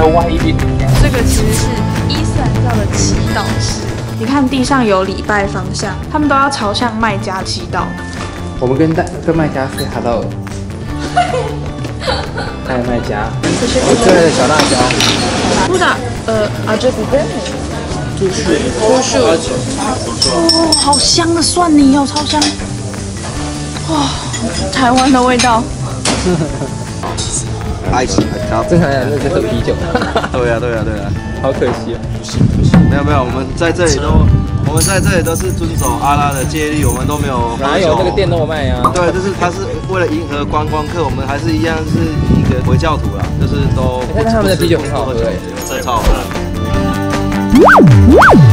的歪一点。 这个其实是伊斯兰教的祈祷室。你看地上有礼拜方向，他们都要朝向麦加祈祷。 我们跟麦加 say hello。嗨，麦加，我最爱的小辣椒。 不的，这不对。猪树。哦，好香的蒜泥哦，超香。哇，台湾的味道。 爱情很高， 正常来讲那是喝啤酒。 对啊， 好可惜哦。 没有，我们在这里都是遵守阿拉的戒律，我们都没有。 哪有这个店那么卖啊？ 对，他是为了迎合观光客，我们还是一样是一个回教徒啦，就是都。 但是他们的啤酒很好喝， 真超好喝。